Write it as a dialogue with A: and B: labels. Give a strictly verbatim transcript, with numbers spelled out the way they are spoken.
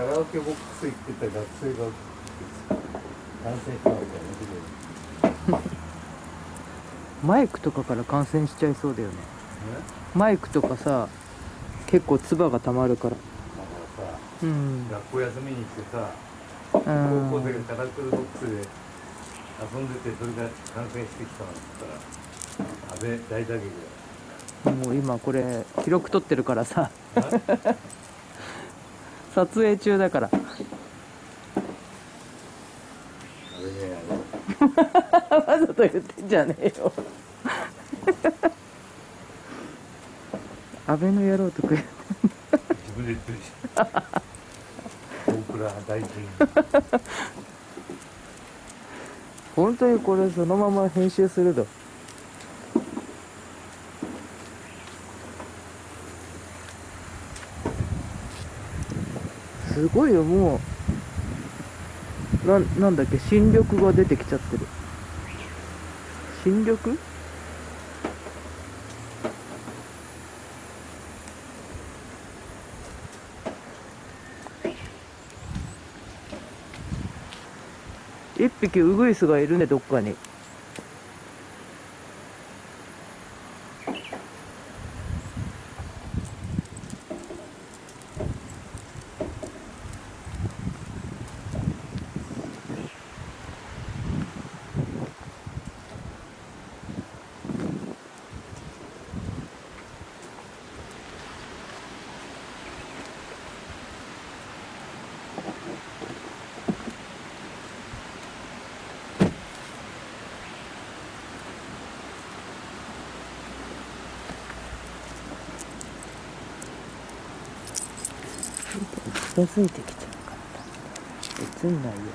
A: カラオケボックス行ってた学生が感染したのかやめてくれ。
B: マイクとかから感染しちゃいそうだよね。マイクとかさ、結構唾がたまるから。
A: だからさ、
B: うん、
A: 学校休みにしてさ、高校生がカラオケボックスで遊んでて、それが感染してきたのって言ったら、あべ、大打撃だよ。
B: もう今これ記録取ってるからさ撮影中だから。
A: あれね、あ
B: わざと言ってんじゃねえよ安倍の野郎とか言って
A: 自分で言ってるし。大倉大臣。
B: 本当にこれそのまま編集するの？すごいよ。もうな、なんだっけ、新緑が出てきちゃってる。新緑？一匹ウグイスがいるね、どっかに。近づいてきちゃうから映んないよ。